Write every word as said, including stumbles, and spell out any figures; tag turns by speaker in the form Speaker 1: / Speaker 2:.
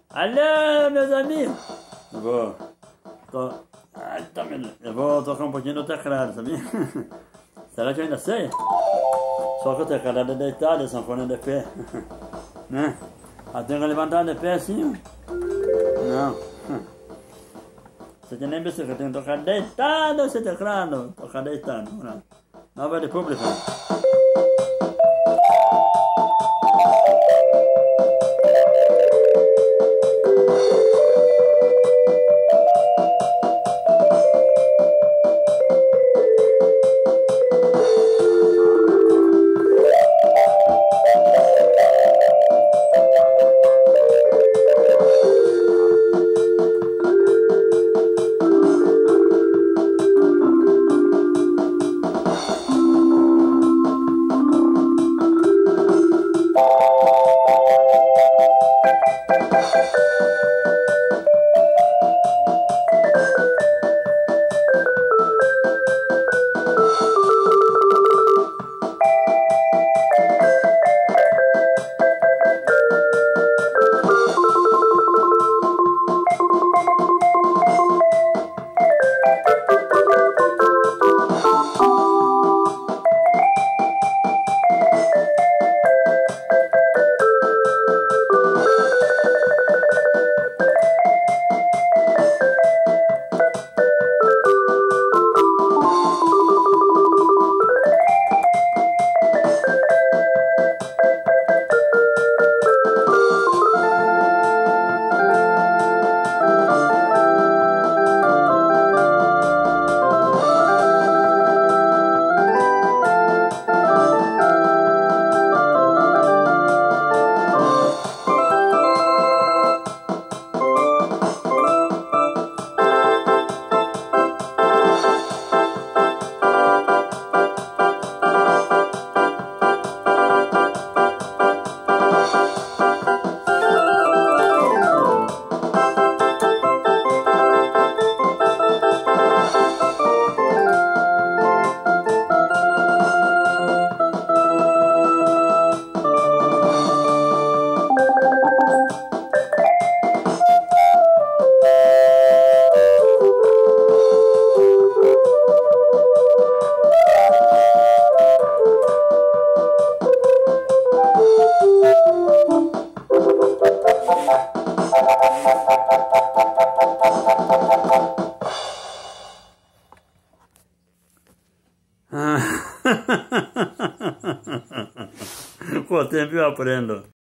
Speaker 1: Alô, meus amigos! Eu vou... Tô... Ai, tá me... Eu vou tocar um pouquinho do teclado, sabia? Será que eu ainda sei? Só que o teclado é deitado, a sanfona é de pé. Né? Ah, tenho que levantar de pé assim? Não. Você tem nem pensado que eu tenho que tocar deitado esse teclado. Tocar deitado. Não. Nova República. Com o tempo eu aprendo.